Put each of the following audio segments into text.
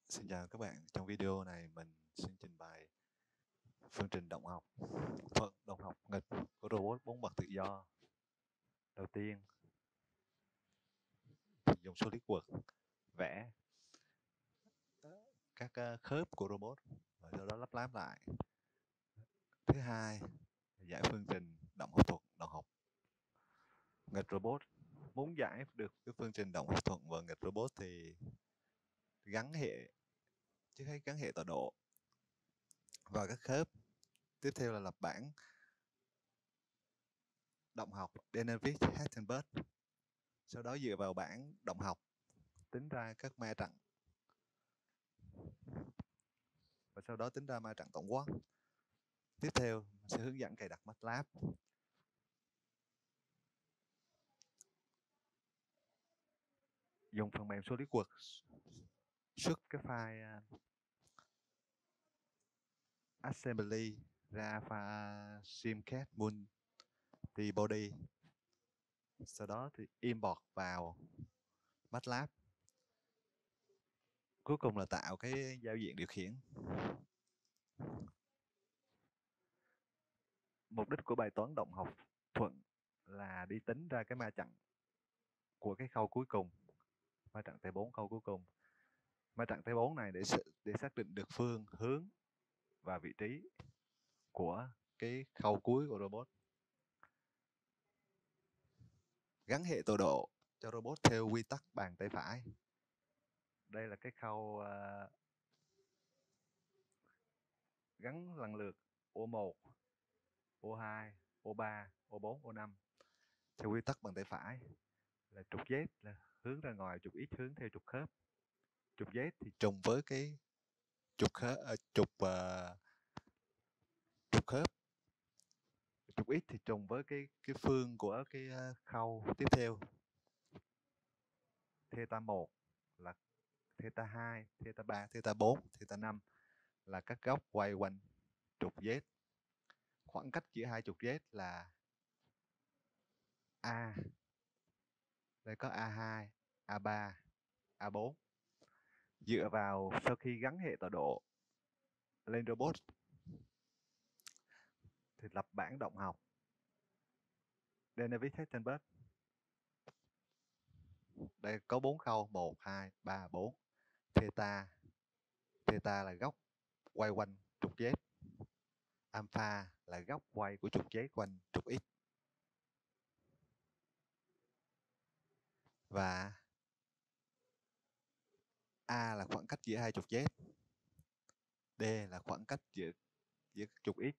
Xin chào các bạn, trong video này mình xin trình bày phương trình động học, thuật động học nghịch của robot 4 bậc tự do. Đầu tiên, dùng SolidWorks vẽ các khớp của robot và sau đó lắp ráp lại. Thứ hai, giải phương trình động học thuật, động học nghịch robot. Muốn giải được cái phương trình động học thuật và nghịch robot thì gắn hệ, trước hết gắn hệ tọa độ vào các khớp. Tiếp theo là lập bảng động học Dynavik-Hessenberg. Sau đó dựa vào bảng động học tính ra các ma trận và sau đó tính ra ma trận tổng quát. Tiếp theo mình sẽ hướng dẫn cài đặt MATLAB. Dùng phần mềm SolidWorks xuất cái file assembly ra file simcat multibody, sau đó thì import vào MATLAB. Cuối cùng là tạo cái giao diện điều khiển. Mục đích của bài toán động học thuận là đi tính ra cái ma trận của cái khâu cuối cùng, ma trận T4 khâu cuối cùng. Ma trận T4 này để xác định được phương hướng và vị trí của cái khâu cuối của robot. Gắn hệ tọa độ cho robot theo quy tắc bàn tay phải. Đây là cái khâu gắn lần lượt O1, O2, O3, O4, O5 theo quy tắc bàn tay phải. Là trục Z là hướng ra ngoài, trục X hướng theo trục khớp. Trục Z thì trùng với cái trục khớp, trục khớp. Trục X thì trùng với cái phương của cái khâu tiếp theo. Theta 1 là theta 2, theta 3, theta 4, theta 5 là các góc quay quanh trục Z. Khoảng cách giữa hai trục Z là A. Đây có A2, A3, A4. Dựa vào sau khi gắn hệ tọa độ lên robot thì lập bảng động học Dynavik-Hessenberg. Đây có 4 khâu, 1, 2, 3, 4. Theta, theta là góc quay quanh trục Z. Alpha là góc quay của trục Z quanh trục X. Và A là khoảng cách giữa hai trục Z. D là khoảng cách giữa trục X.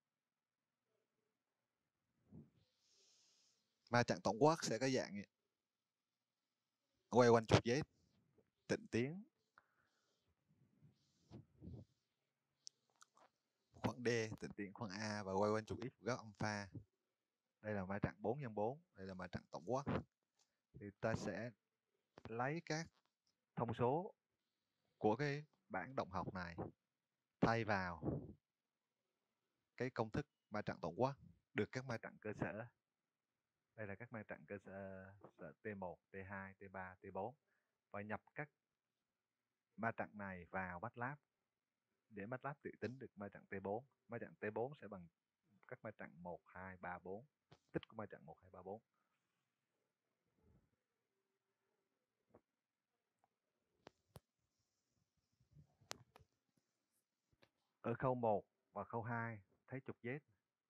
Ma trận tổng quát sẽ có dạng quay quanh trục Z, tịnh tiến. Khoảng D tịnh tiến khoảng A và quay quanh trục X góc alpha. Đây là ma trận 4x4, đây là ma trận tổng quát. Thì ta sẽ lấy các thông số của cái bảng động học này thay vào cái công thức ma trận tổng quát được các ma trận cơ sở. Đây là các ma trận cơ sở T1, T2, T3, T4 và nhập các ma trận này vào MATLAB để MATLAB tự tính được ma trận T4. Ma trận T4 sẽ bằng các ma trận 1, 2, 3, 4. Tích của ma trận 1, 2, 3, 4. Ở khâu 1 và khâu 2 thấy trục Z,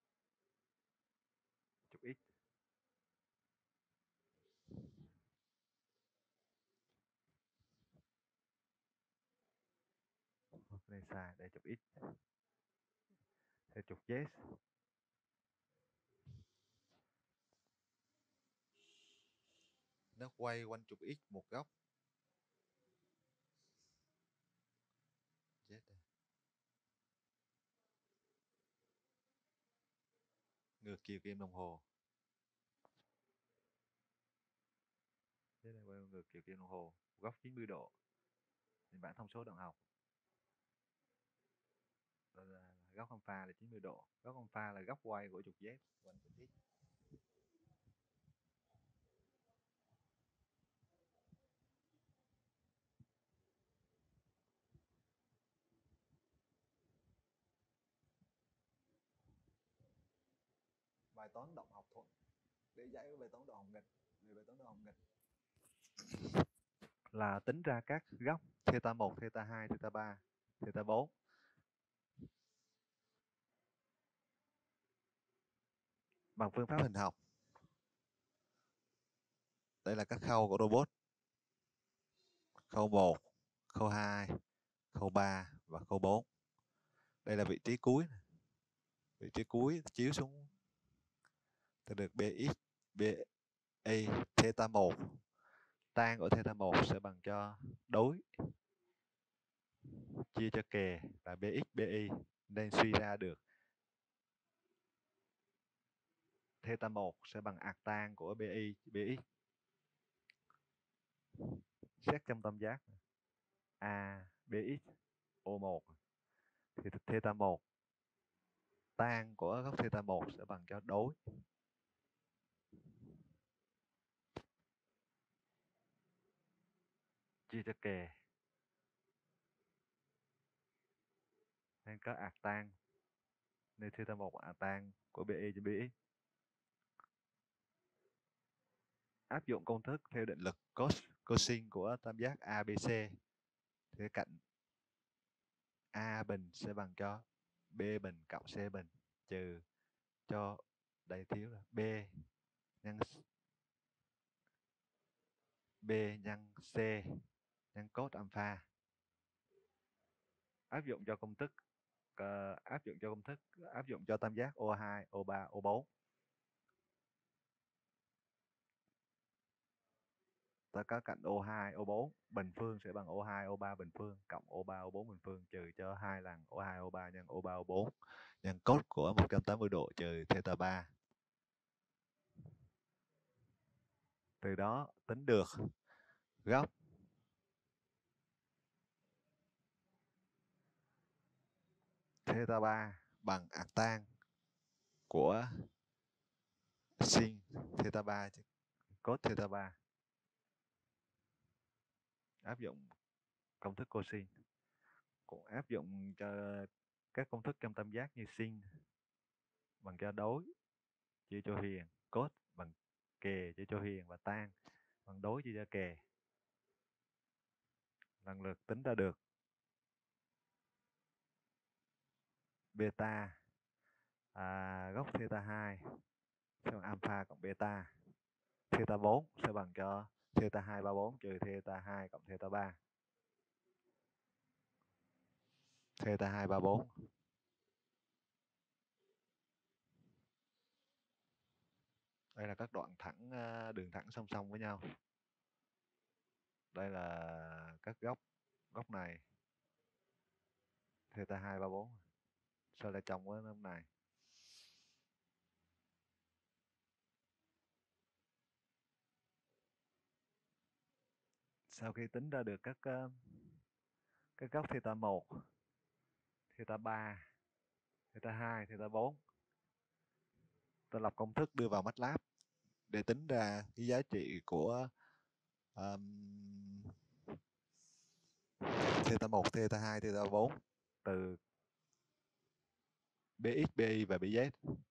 trục X. Đây sai, đây trục X. Theo trục Z. Nó quay quanh trục X một góc. Z đây. Ngược chiều kim đồng hồ. Đây là quay ngược chiều kim đồng hồ, góc 90 độ. Thì bảng thông số động học. Đó là góc alpha là 90 độ. Góc alpha là góc quay của trục Z quanh trục X. toán động học thuận để giải bài toán độ học nghịch. Về bài toán độ học nghịch là tính ra các góc theta 1, theta 2, theta 3, theta 4 bằng phương pháp hình học. Đây là các khâu của robot. Khâu 1, khâu 2, khâu 3 và khâu 4. Đây là vị trí cuối. Vị trí cuối chiếu xuống ta được bx, ba, theta 1. Tan của theta 1 sẽ bằng cho đối chia cho kề là bx, bi, nên suy ra được theta 1 sẽ bằng arctan của bi, bx. Xét trong tam giác a, bx, o1 thì theta 1 tan của góc theta 1 sẽ bằng cho đối chia cho kề nên có arctan, nên theta 1 arctan của bi cho bx. Áp dụng công thức theo định lực cosine của tam giác ABC thì cạnh A bình sẽ bằng cho B bình cộng C bình trừ cho đây thiếu là B nhân C nhân cos alpha. Áp dụng cho công thức áp dụng cho tam giác O2, O3, O4. Ta có cạnh O2, O4 bình phương sẽ bằng O2, O3 bình phương cộng O3, O4 bình phương trừ cho 2 lần O2, O3 nhân O3, O4 nhân cos của 180 độ trừ theta 3. Từ đó tính được góc theta 3 bằng arctan của sin theta 3 cos theta 3. Áp dụng công thức cosine. Cũng áp dụng cho các công thức trong tam giác như sin bằng cho đối chia cho huyền, cos bằng kề chia cho huyền và tan bằng đối chia cho kề. Lần lượt tính ra được beta góc theta 2 sẽ bằng alpha cộng beta. Theta 4 sẽ bằng cho theta 2, 3, 4 trừ theta 2 cộng theta 3. Theta 2, 3, 4. Đây là các đoạn thẳng, đường thẳng song song với nhau. Đây là các góc này theta 2, 3, 4. Sao lại chồng với năm này? Sau khi tính ra được các góc theta 1, theta 3, theta 2, theta 4, tôi lập công thức đưa vào MATLAB để tính ra cái giá trị của theta 1, theta 2, theta 4 từ bx, bi và bz.